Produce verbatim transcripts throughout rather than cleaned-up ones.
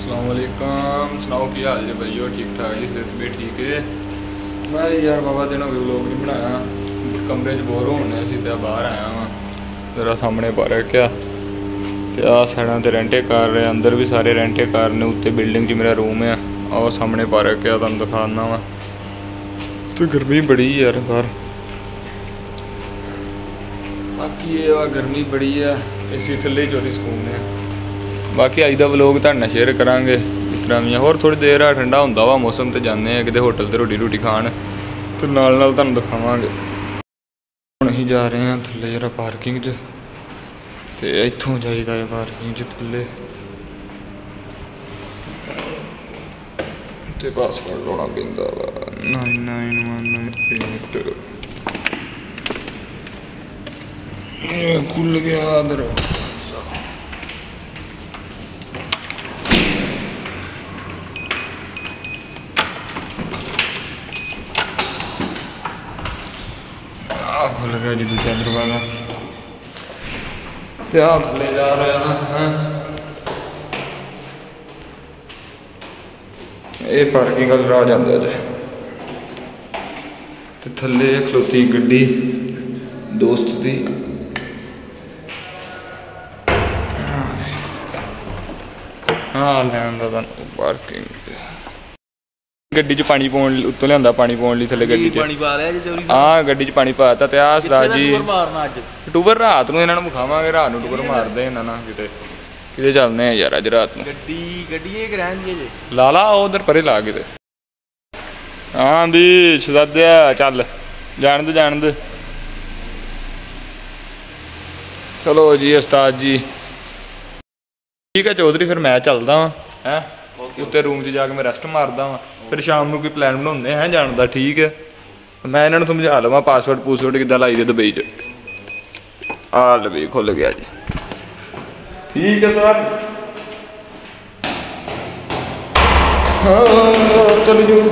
अस्सलाम वालेकुम। सुनाओ की हाल जी भाईओ? ठीक ठाक जी, सेहत भी ठीक है। मैं यार बाबा दिन हो गए व्लॉग नहीं बनाया, कमरे च बोर होने से बाहर आया वहाँ जरा सामने पार्क आ ते आ साइडा ते रेंटे कार है, अंदर भी सारे रेंटे कार ने, उत्ते बिल्डिंग च मेरा रूम है। आओ सामने पार्क आ, तुहानू दिखाना वा। तो गर्मी बड़ी यार बाहर, बाकी ये वा गर्मी बड़ी है, एसी थले चोरी सुकून है। बाकी अज का व्लॉग तुहाडे नाल शेयर करांगे इस तरह भी होर थोड़ी देर आ ठंडा हुंदा वा मौसम, तो जाने किते होटल ते रोटी रूटी खाण, तो नाल नाल तुहानू दिखावांगे। हुण असीं जा रहे हैं थल्ले जरा पार्किंग च, ते इत्थों जाईदा है पार्किंग च थल्ले, ते पासवर्ड लाना पैंदा वा nine nine one nine eight. खुल गया दरवाजा। खुल गया जी दूसरा दरवाजा, क्या थले जा रहे हैं। ये पार्किंग वाल राह जाता है ते थले खलोती गड्डी दोस्त दी। हाँ लैन का पार्किंग गड्डी च पानी पाउण उत्तों लियांदा पानी पाउण लई, थल्ले गड्डी च पानी पा लिया जी चोरी। हाँ गड्डी च पानी पाता ते आ सरदार जी टूबर रात नूं इन्हां नूं विखावांगे, रात नूं टूबर मारदे इन्हां नां किते किते चलने आ यार अज रात नूं। गड्डी गड्डी एक रहन दी जे ला ला उधर परे ला किते। हाँ भी शहजादिया चल जान दे जान दे। चलो जी उस्ताद जी ठीक है चौधरी, फिर मैं चलदा वां हैं उत्ते रूम च जाके मैं रेस्ट मारदा वां, फिर शाम नूं कोई प्लान बनाउंदे हैं जाण दा। ठीक है मैं इन्हां नूं समझा लवां पासवर्ड पूसवर्ड किद्दां लाई दे दुबई च। आ ले खुल गया जी, ठीक है सर। हाँ चलिए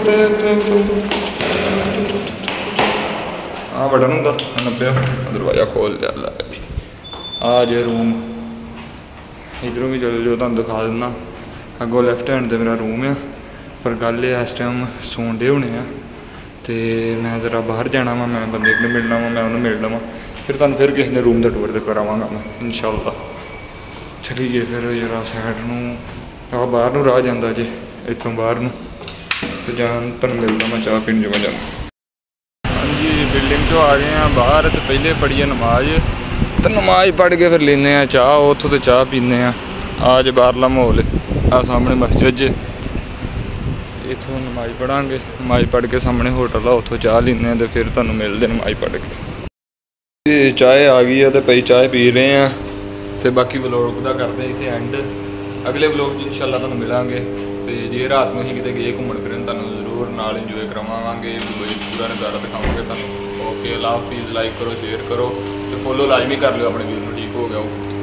हाँ बटन होंदा नब्बे दरवाजा खोल लिया। आ जे रूम इधरों भी चलो जो तुहानू दिखा दिन्ना। अगों लैफ्ट हैंड ते मेरा रूम है, पर गल इस टाइम सौन डे होने, तो मैं ज़रा बाहर जाना वा, मैं बंदे को मिलना वा, मैं उन्होंने मिल लवां, फिर तुहानू फिर किसी ने रूम का टूर करावांगा मैं इंशाअल्लाह। चलिए फिर जरा साइड नूं आ बाहर नूं राह जांदा जे, इत्थों बाहर नूं ते जान तुहानू मिलदा मैं चाह पीण जो मैं जाना। हाँ जी बिल्डिंग चो आ गए हैं बाहर, तो पहले पढ़िए नमाज, तो नमाज पढ़ के फिर लेने चाह, उत्थों तो चाह पीने आज बाहरला माहौल आ सामने मस्जिद ज, इत्थों नमाज पढ़ांगे, नमाज पढ़ के सामने होटल आ उत्थों चाह लेने, तो फिर तुहानू मिलदे नमाज पढ़ के। चाय आ गई है तो पई चाय पी रहे हैं, तो बाकी व्लॉग का करते हैं इत्थे एंड। अगले व्लॉग इंशाअल्लाह तुहानू मिलांगे, तो जे रात में किते गए घूमन फिरन तुहानू जरूर नाल इंजॉय करवावांगे, पूरा नज़ारा दिखावांगे तुहानू। ओके अल्लाह हाफिज़, लाइक करो शेयर करो तो फॉलो लाजमी कर लो अपने वीर नूं, ठीक हो गया।